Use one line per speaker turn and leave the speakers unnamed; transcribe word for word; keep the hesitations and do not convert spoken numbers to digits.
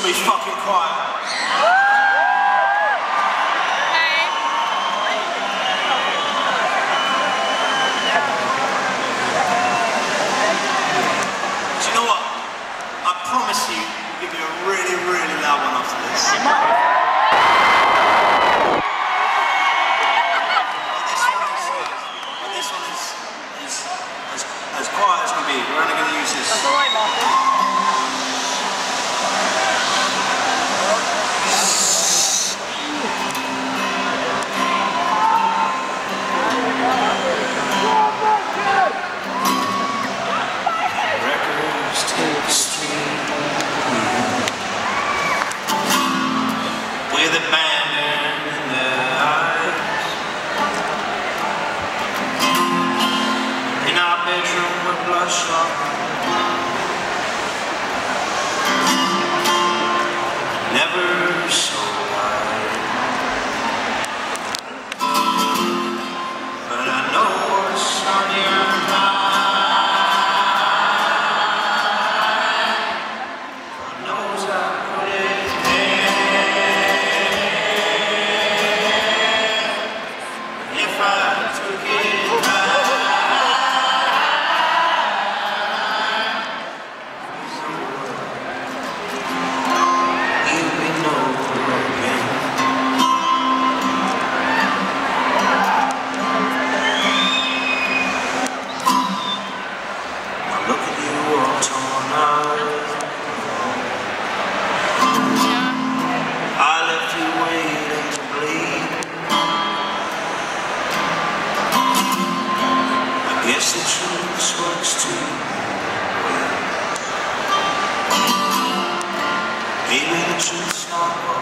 be fucking quiet. Do you know what? I promise you, I'll give you a really, really loud one after this. But this one is, but this one is, is as, as quiet as can be. We're only going to use this.
That's alright, Martin.
With a band in their eyes, in our bedroom with bloodshot, never so wide. But I know what's on your mind. God knows I put it there. If I took it back, you'd be nowhere again. Now look at you all torn out. I left you waiting to bleed. I guess the truth works too well. Maybe the truth's not